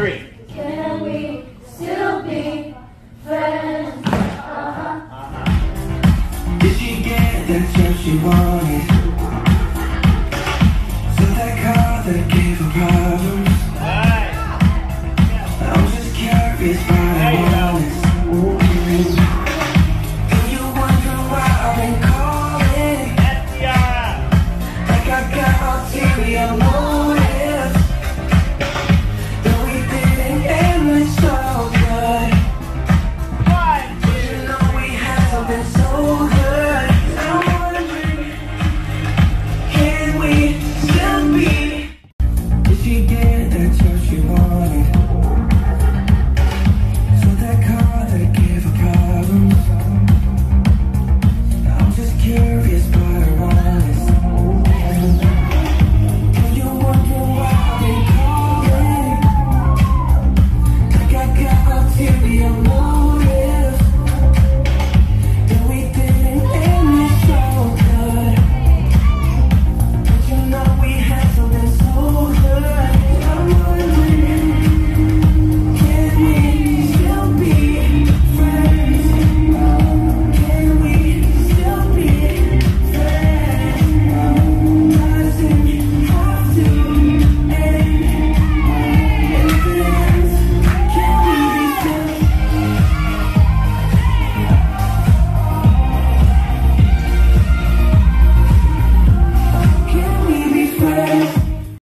three. Can we still be friends? Did she get that job she wanted? So that car that gave her problems? I'm just curious.